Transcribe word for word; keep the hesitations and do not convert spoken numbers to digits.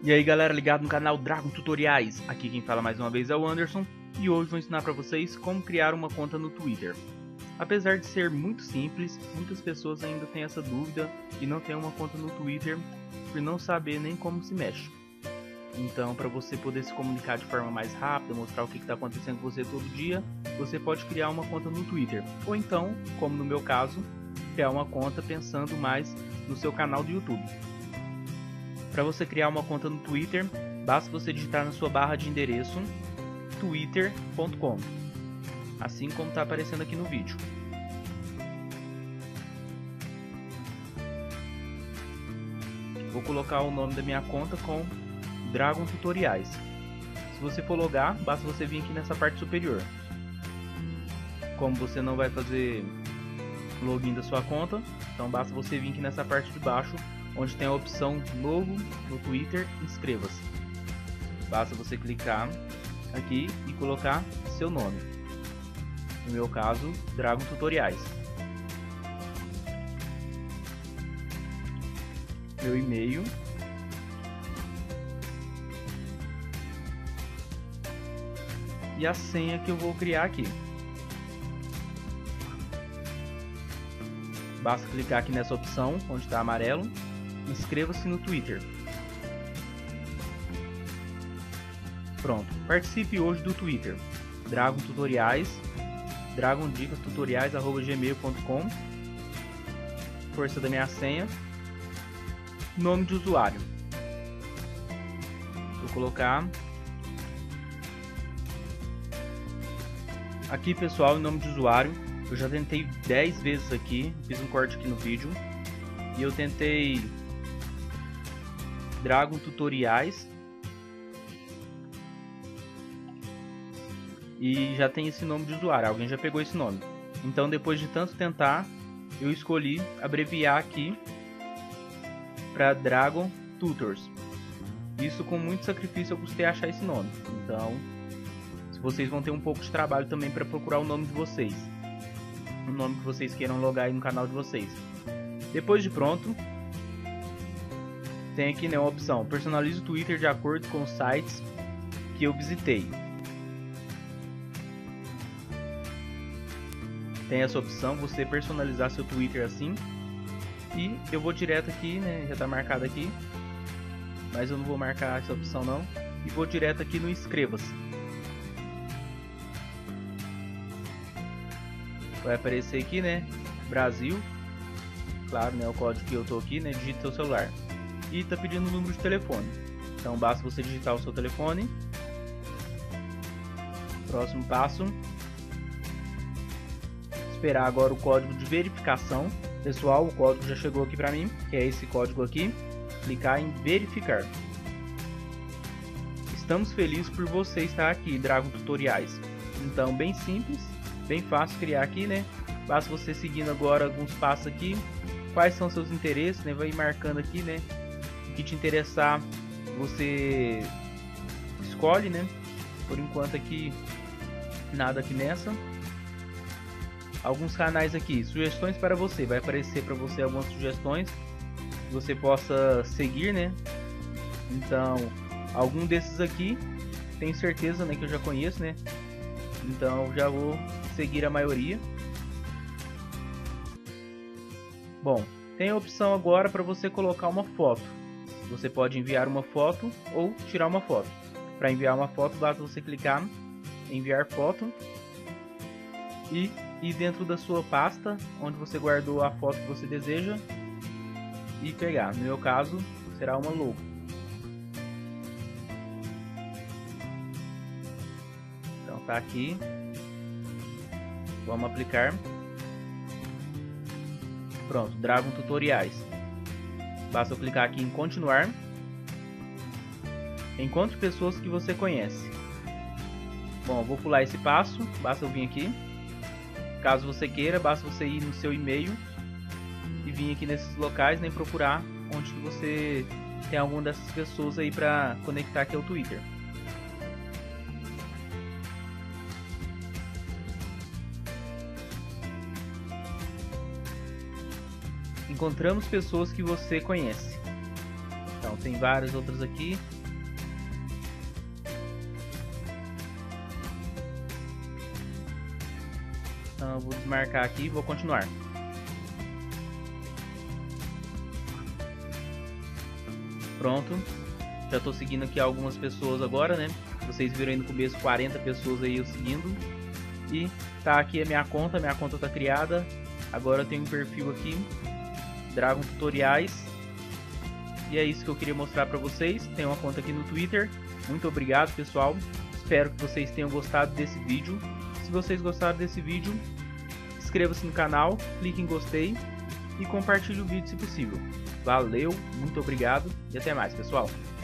E aí galera, ligado no canal Dragon Tutoriais, aqui quem fala mais uma vez é o Anderson e hoje vou ensinar para vocês como criar uma conta no Twitter. Apesar de ser muito simples, muitas pessoas ainda têm essa dúvida e não tem uma conta no Twitter por não saber nem como se mexe. Então, para você poder se comunicar de forma mais rápida, mostrar o que está acontecendo com você todo dia, você pode criar uma conta no Twitter. Ou então, como no meu caso, criar uma conta pensando mais no seu canal do YouTube. Para você criar uma conta no Twitter, basta você digitar na sua barra de endereço twitter ponto com, assim como está aparecendo aqui no vídeo. Vou colocar o nome da minha conta com Dragon Tutoriais. Se você for logar, basta você vir aqui nessa parte superior. Como você não vai fazer login da sua conta, então basta você vir aqui nessa parte de baixo, onde tem a opção novo no Twitter, inscreva-se. Basta você clicar aqui e colocar seu nome. No meu caso, Dragon Tutoriais. Meu e-mail. E a senha que eu vou criar aqui. Basta clicar aqui nessa opção, onde está amarelo. Inscreva-se no Twitter. Pronto, participe hoje do Twitter. Dragon Tutoriais, dragon dicas tutoriais arroba gmail ponto com. Força da minha senha. Nome de usuário. Vou colocar aqui, pessoal, o nome de usuário. Eu já tentei dez vezes aqui, fiz um corte aqui no vídeo. E eu tentei Dragon Tutoriais e já tem esse nome de usuário, alguém já pegou esse nome. Então, depois de tanto tentar, eu escolhi abreviar aqui para Dragon Tutors. Isso com muito sacrifício eu custei achar esse nome. Então, vocês vão ter um pouco de trabalho também para procurar o nome de vocês, o nome que vocês queiram logar aí no canal de vocês. Depois de pronto, tem aqui, né, uma opção: personalize o Twitter de acordo com os sites que eu visitei. Tem essa opção, você personalizar seu Twitter assim. E eu vou direto aqui, né, já está marcado aqui, mas eu não vou marcar essa opção não. E vou direto aqui no inscreva-se. Vai aparecer aqui, né, Brasil. Claro, né, o código que eu tô aqui, né, digita seu celular. E tá pedindo o número de telefone. Então basta você digitar o seu telefone. Próximo passo: esperar agora o código de verificação. Pessoal, o código já chegou aqui pra mim, que é esse código aqui. Clicar em verificar. Estamos felizes por você estar aqui, Dragon Tutoriais. Então, bem simples, bem fácil criar aqui, né? Basta você seguindo agora alguns passos aqui. Quais são seus interesses, né? Vai marcando aqui, né? O que te interessar, você escolhe, né? Por enquanto aqui, nada aqui nessa. Alguns canais aqui, sugestões para você. Vai aparecer para você algumas sugestões que você possa seguir, né? Então, algum desses aqui, tenho certeza, né, que eu já conheço, né? Então, já vou seguir a maioria. Bom, tem a opção agora para você colocar uma foto. Você pode enviar uma foto ou tirar uma foto. Para enviar uma foto, basta você clicar em enviar foto e ir dentro da sua pasta onde você guardou a foto que você deseja e pegar. No meu caso, será uma logo. Então tá aqui. Vamos aplicar. Pronto, Dragon Tutoriais. Basta eu clicar aqui em continuar. Encontre pessoas que você conhece. Bom, eu vou pular esse passo. Basta eu vir aqui. Caso você queira, basta você ir no seu e-mail e vir aqui nesses locais, né, procurar onde que você tem alguma dessas pessoas aí para conectar aqui ao Twitter. Encontramos pessoas que você conhece. Então tem várias outras aqui. Então eu vou desmarcar aqui e vou continuar. Pronto, já estou seguindo aqui algumas pessoas agora, né? Vocês viram aí no começo quarenta pessoas aí eu seguindo. E tá aqui a minha conta, minha conta tá criada. Agora eu tenho um perfil aqui, Dragon Tutoriais. E é isso que eu queria mostrar para vocês. Tem uma conta aqui no Twitter. Muito obrigado, pessoal. Espero que vocês tenham gostado desse vídeo. Se vocês gostaram desse vídeo, inscreva-se no canal, clique em gostei e compartilhe o vídeo se possível. Valeu, muito obrigado e até mais, pessoal.